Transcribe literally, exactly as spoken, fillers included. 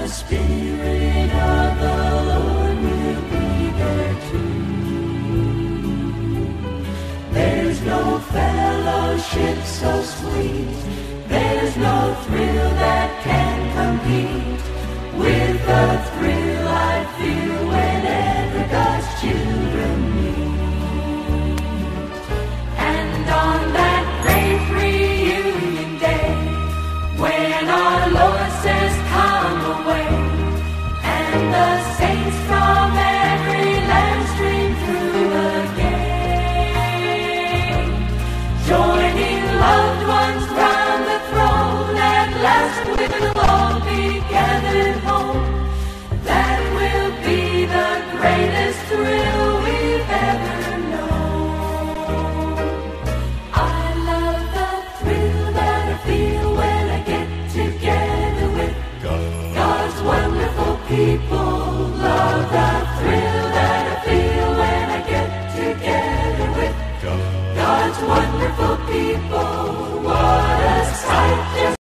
Spirit of the Lord will be there too. There's no fellowship so sweet, there's no thrill that can compete with the thrill I feel whenever God's children meet. And on that great reunion day, when our Lord says, "Come away," and the saints from every land stream through the gate, joining loved ones round the throne, at last we'll all be gathered home. That will be the greatest thrill we've ever known. I love the thrill that I feel when I get together with God's wonderful people. Love the thrill that I feel when I get together with God's wonderful people. What a sight!